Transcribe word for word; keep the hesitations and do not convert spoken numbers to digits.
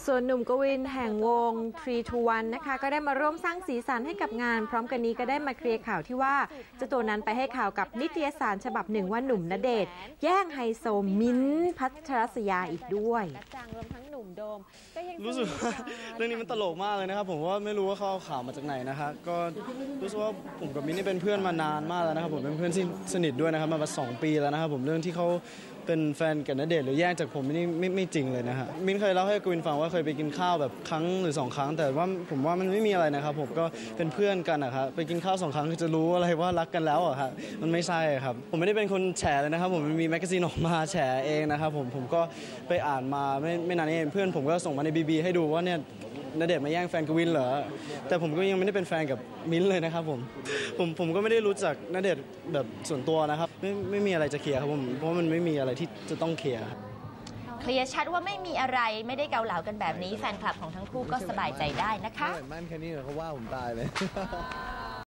ส่วนหนุ่มกวินแห่งวงทรี ทู วันนะคะก็ได้มาร่วมสร้างสีสันให้กับงานพร้อมกันนี้ก็ได้มาเคลียร์ข่าวที่ว่าเจ้าตัวนั้นไปให้ข่าวกับนิตยสารฉบับหนึ่งว่าหนุ่มณเดชน์แย่งไฮโซมิ้นท์พัทรศยาอีกด้วยรู้สึกว่าเรื่องนี้มันตลกมากเลยนะครับผมว่าไม่รู้ว่าเขาเอาข่าวมาจากไหนนะครับก็รู้สึกว่าผมกับมิ้นท์นี่เป็นเพื่อนมานานมากแล้วนะครับผมเป็นเพื่อนที่สนิทด้วยนะครับมาสองปีแล้วนะครับผมเรื่องที่เขาเป็นแฟนกับณเดชน์หรือแย่งจากผมนี่ไม่ไม่จริงเลยนะฮะมิ้นเคยเล่าให้กวินฟังว่าเคยไปกินข้าวแบบครั้งหรือสองครั้งแต่ว่าผมว่ามันไม่มีอะไรนะครับผมก็เป็นเพื่อนกันนะครับไปกินข้าวสองครั้งจะรู้อะไรว่ารักกันแล้วอะครับมันไม่ใช่ครับผมไม่ได้เป็นคนแฉเลยนะครับผมมันมีแมกกาซีนออกมาแฉเองนะครับผมผมก็ไปอ่านมาไม่ไม่นานนี้เพื่อนผมก็ส่งมาในบีบีให้ดูว่าเนี่ยณเดชน์มาแย่งแฟนกวินเหรอแต่ผมก็ยังไม่ได้เป็นแฟนกับมิ้นเลยนะครับผมผมผมก็ไม่ได้รู้จักณเดชน์แบบส่วนตัวนะครับไม่ไม่มีอะไรจะเคลียร์ครับผมเพราะมันไม่มีอะไรที่จะต้องเคลียร์เคลียร์ชัดว่าไม่มีอะไรไม่ได้เกาเหลากันแบบนี้แฟนคลับของทั้งคู่ก็สบายใจได้นะคะมั่นแค่นี้เขาว่าผมตายเลย